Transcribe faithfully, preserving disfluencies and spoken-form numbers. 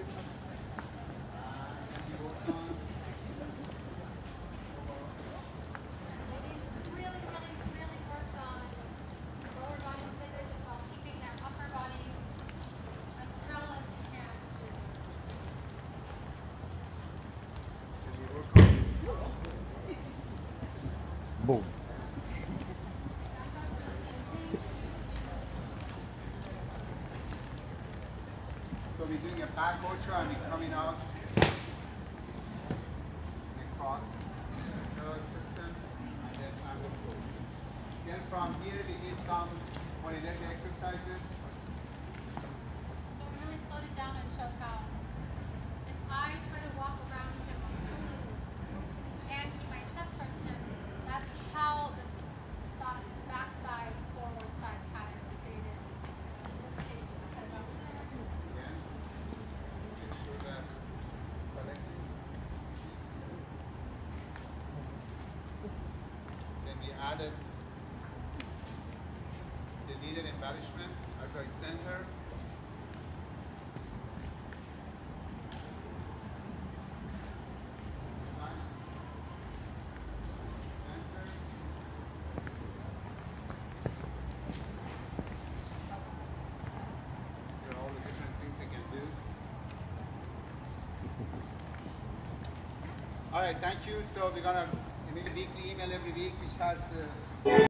Really, really, really works on lower body pivots while keeping their upper body as parallel as you can. Can we work on Boom. So we're doing a back ultra and we're coming out across the system and then angle pose. Then from here we did some mobility exercises. So we really slowed it down and showed how if I try to walk around him and keep my chest towards him, that's how the side, back side, forward side pattern is created. In this case, because I'm there. Again, make sure that correctly. Then we added the needed embellishment as I center. These are all the different things I can do. All right, thank you. So we're gonna make a weekly email every week, which has the